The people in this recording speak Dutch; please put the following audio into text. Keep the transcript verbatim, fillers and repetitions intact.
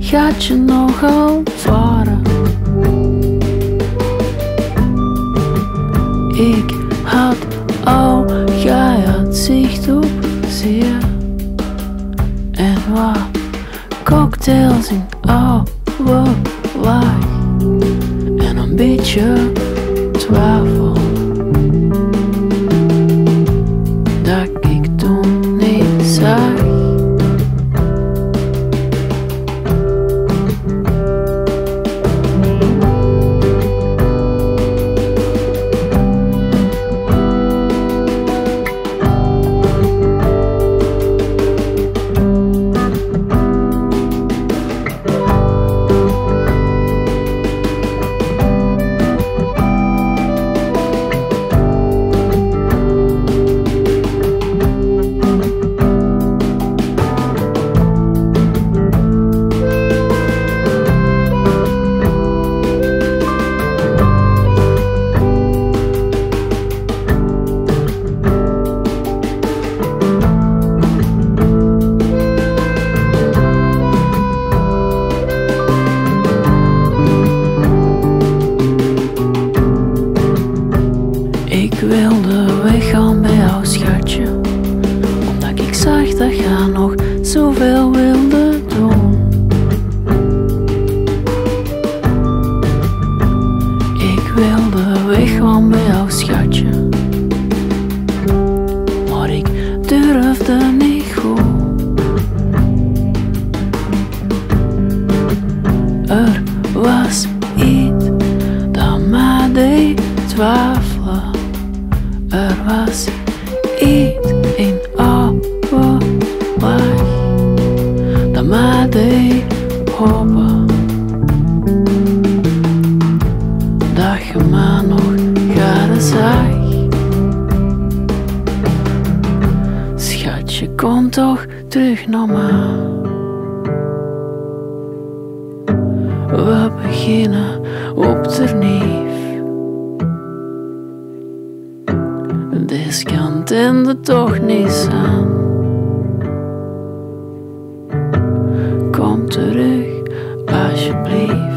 gaat je nogal varen. Ik had al, jij had zicht op zee. En wat cocktails in oude laag. En een beetje twijfel dat ik toen niet zag. Ik wilde weggaan bij jou, schatje, omdat ik zag dat je nog zoveel wilde doen. Ik wilde weggaan bij jou, schatje, maar ik durfde niet goed. Er was iets dat mij deed twijfelen. Er was iets in oude laag dat mij deed hopen dat je mij nog gade zag. Schatje, kom toch terug naar mij. We beginnen opnieuw. Deze kan het einde toch niet zijn. Kom terug, alsjeblieft.